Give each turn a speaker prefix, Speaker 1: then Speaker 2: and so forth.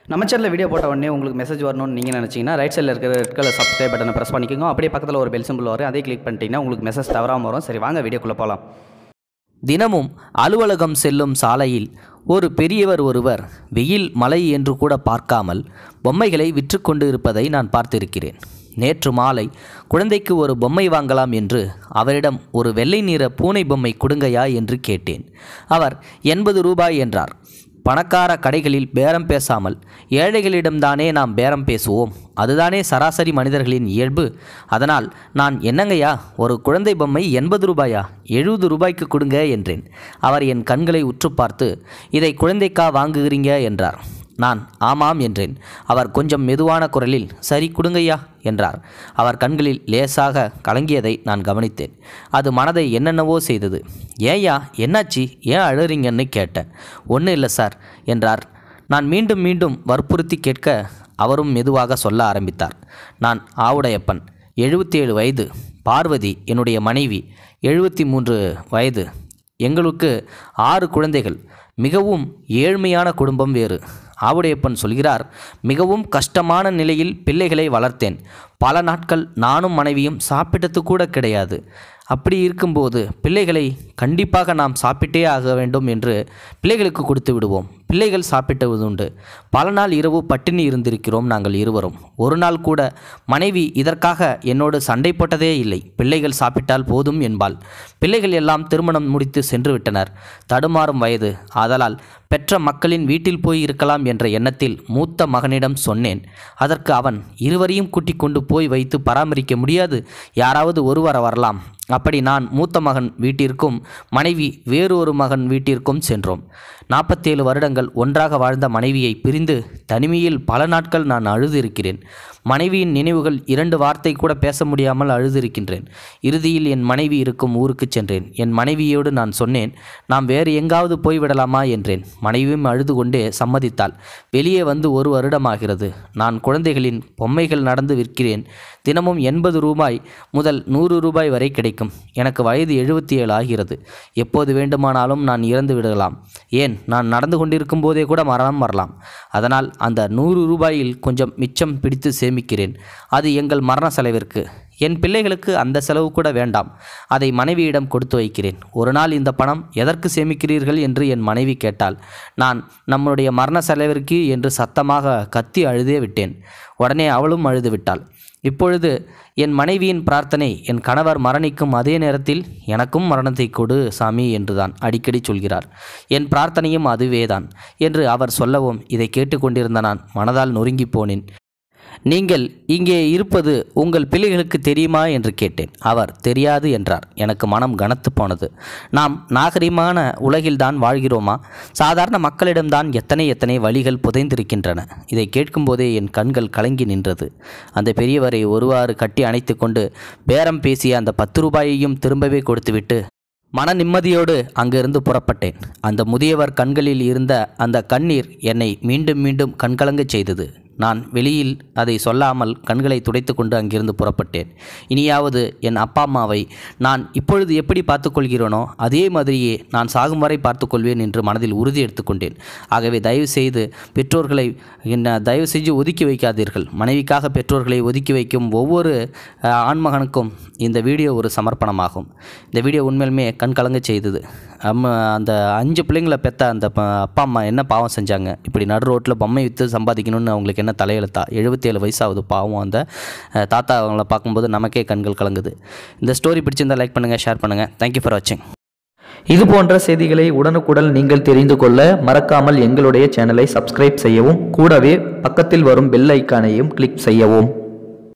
Speaker 1: நம்ம சேனலில் வீடியோ போட்ட உடனே உங்களுக்கு மெசேஜ் வரணும்னு நீங்கள் நினச்சிங்கன்னா ரைட் சைடில் இருக்கிற ரெட் கலர் சப்ஸ்கிரைப் பட்டனை ப்ரெஸ் பண்ணிக்கோங்க. அப்படியே பக்கத்தில் ஒரு பெல் சிம்பிள் வரும், அதே கிளிக் பண்ணிட்டீங்கன்னா உங்களுக்கு மெசேஜ் தவறாமல் வரும். சரி, வாங்க வீடியோக்குள்ளே போகலாம்.
Speaker 2: தினமும் அலுவலகம் செல்லும் சாலையில் ஒரு பெரியவர் ஒருவர் வெயில் மழை என்று கூட பார்க்காமல் பொம்மைகளை விற்று கொண்டு இருப்பதை நான் பார்த்திருக்கிறேன். நேற்று மாலை குழந்தைக்கு ஒரு பொம்மை வாங்கலாம் என்று அவரிடம் ஒரு வெள்ளை நிற பூனை பொம்மை கொடுங்கயா என்று கேட்டேன். அவர் 80 ரூபாய் என்றார். பணக்கார கடைகளில் பேரம் பேசாமல் ஏழைகளிடம்தானே நாம் பேரம் பேசுவோம். அதுதானே சராசரி மனிதர்களின் இயல்பு. அதனால் நான் என்னங்கய்யா, ஒரு குழந்தை பொம்மை 80 ரூபாயா, 70 ரூபாய்க்கு கொடுங்க என்றேன். அவர் என் கண்களை உற்று பார்த்து, இதை குழந்தைக்கா வாங்குகிறீங்க என்றார். நான் ஆமாம் என்றேன். அவர் கொஞ்சம் மெதுவான குரலில் சரி கொடுங்கய்யா என்றார். அவர் கண்களில் லேசாக கலங்கியதை நான் கவனித்தேன். அது மனதை என்னென்னவோ செய்தது. ஏய்யா, என்னாச்சு, ஏன் அழுறீங்கன்னு கேட்டேன். ஒன்றும் இல்லை சார் என்றார். நான் மீண்டும் மீண்டும் வற்புறுத்தி கேட்க அவரும் மெதுவாக சொல்ல ஆரம்பித்தார். நான் ஆவுடையப்பன், 77 வயது. பார்வதி என்னுடைய மனைவி, 73 வயது. எங்களுக்கு 6 குழந்தைகள். மிகவும் ஏழ்மையான குடும்பம் வேறு. ஆவுடையப்பன் சொல்கிறார், மிகவும் கஷ்டமான நிலையில் பிள்ளைகளை வளர்த்தேன். பல நாட்கள் நானும் மனைவியும் சாப்பிட்டது கூட கிடையாது. அப்படி இருக்கும்போது பிள்ளைகளை கண்டிப்பாக நாம் சாப்பிட்டே ஆக வேண்டும் என்று பிள்ளைகளுக்கு கொடுத்து விடுவோம். பிள்ளைகள் சாப்பிட்டதுண்டு. பல நாள் இரவு பட்டினி இருந்திருக்கிறோம் நாங்கள் இருவரும். ஒரு நாள் கூட மனைவி இதற்காக என்னோடு சண்டை போட்டதே இல்லை. பிள்ளைகள் சாப்பிட்டால் போதும் என்பாள். பிள்ளைகள் எல்லாம் திருமணம் முடித்து சென்று விட்டனர். தடுமாறும் வயது. ஆதலால் பெற்ற மக்களின் வீட்டில் போய் இருக்கலாம் என்ற எண்ணத்தில் மூத்த மகனிடம் சொன்னேன். அதற்கு அவன், இருவரையும் கூட்டிக் கொண்டு போய் வைத்து பராமரிக்க முடியாது, யாராவது ஒருவர வரலாம். அப்படி நான் மூத்த மகன் வீட்டிற்கும் மனைவி வேறு ஒரு மகன் வீட்டிற்கும் சென்றோம். 47 வருடங்கள் ஒன்றாக வாழ்ந்த மனைவியை பிரிந்து தனிமையில் பல நாட்கள் நான் அழுதிருக்கிறேன். மனைவியின் நினைவுகள் 2 வார்த்தை கூட பேச முடியாமல் அழுதிருக்கின்றேன். இறுதியில் என் மனைவி இருக்கும் ஊருக்கு சென்றேன். என் மனைவியோடு நான் சொன்னேன், நாம் வேறு எங்காவது போய்விடலாமா என்றேன். மனைவியும் அழுது கொண்டே சம்மதித்தாள். வெளியே வந்து 1 வருடமாகிறது. நான் குழந்தைகளின் பொம்மைகள் நடந்து விற்கிறேன். தினமும் 80 ரூபாய் முதல் 100 ரூபாய் வரை கிடைக்கும். எனக்கு வயது 77 ஆகிறது. எப்போது வேண்டுமானாலும் நான் இறந்து விடலாம். ஏன், நான் நடந்து கொண்டிருக்கும் போதே கூட மரணம் வரலாம். அதனால் அந்த 100 ரூபாயில் கொஞ்சம் மிச்சம் பிடித்து சேமிக்கிறேன். அது எங்கள் மரண செலவிற்கு. என் பிள்ளைகளுக்கு அந்த செலவு கூட வேண்டாம். அதை மனைவியிடம் கொடுத்து வைக்கிறேன். ஒரு நாள் இந்த பணம் எதற்கு சேமிக்கிறீர்கள் என்று என் மனைவி கேட்டாள். நான் நம்முடைய மரண செலவிற்கு என்று சத்தமாக கத்தி அழுதே விட்டேன். உடனே அவளும் அழுது விட்டாள். இப்பொழுது என் மனைவியின் பிரார்த்தனை, என் கணவர் மரணிக்கும் அதே நேரத்தில் எனக்கும் மரணத்தை கொடு சாமி என்றுதான் அடிக்கடி சொல்கிறார். என் பிரார்த்தனையும் அதுவேதான் என்று அவர் சொல்லவும் இதை கேட்டுக்கொண்டிருந்த நான் மனதால் நொறுங்கி போனேன். நீங்கள் இங்கே இருப்பது உங்கள் பிள்ளைகளுக்கு தெரியுமா என்று கேட்டேன். அவர் தெரியாது என்றார். எனக்கு மனம் கனத்து போனது. நாம் நாகரிகமான உலகில்தான் வாழ்கிறோமா? சாதாரண மக்களிடம்தான் எத்தனை வழிகள் புதைந்திருக்கின்றன. இதை கேட்கும்போதே என் கண்கள் கலங்கி நின்றது. அந்த பெரியவரை ஒருவாறு கட்டி அணைத்து கொண்டு பேரம் பேசிய அந்த 10 ரூபாயையும் திரும்பவே கொடுத்துவிட்டு மன நிம்மதியோடு அங்கிருந்து புறப்பட்டேன். அந்த முதியவர் கண்களில் இருந்த அந்த கண்ணீர் என்னை மீண்டும் மீண்டும் கண்கலங்கச் செய்தது. நான் வெளியில் அதை சொல்லாமல் கண்களை துடைத்து கொண்டு அங்கிருந்து புறப்பட்டேன். இனியாவது என் அப்பா அம்மாவை நான் இப்பொழுது எப்படி பார்த்துக்கொள்கிறேனோ அதே மாதிரியே நான் சாகும் வரை பார்த்துக்கொள்வேன் என்று மனதில் உறுதி எடுத்துக்கொண்டேன். ஆகவே தயவு செய்து பெற்றோர்களை தயவு செஞ்சு ஒதுக்கி வைக்காதீர்கள். மனைவிக்காக பெற்றோர்களை ஒதுக்கி வைக்கும் ஒவ்வொரு ஆண்மகனுக்கும் இந்த வீடியோ ஒரு சமர்ப்பணமாகும். இந்த வீடியோ உண்மையிலுமே கண் கலங்க செய்தது. அந்த 5 பிள்ளைங்களை பெற்ற அந்த அப்பா அம்மா என்ன பாவம் செஞ்சாங்க? இப்படி நடு ரோட்டில் பொம்மை விற்று சம்பாதிக்கணும்னு அவங்களுக்கு என்ன தலையெழுத்தா? 77 வயசாகுது பாவம். அந்த தாத்தா அவங்கள பார்க்கும்போது நமக்கே கண்கள் கலங்குது. இந்த ஸ்டோரி பிடிச்சிருந்தால் லைக் பண்ணுங்கள், ஷேர் பண்ணுங்கள். தேங்க்யூ ஃபார் வாட்சிங்.
Speaker 3: இது போன்ற செய்திகளை உடனுக்குடன் நீங்கள் தெரிந்து கொள்ள மறக்காமல் எங்களுடைய சேனலை சப்ஸ்கிரைப் செய்யவும், கூடவே பக்கத்தில் வரும் பெல் ஐக்கானையும் கிளிக் செய்யவும்.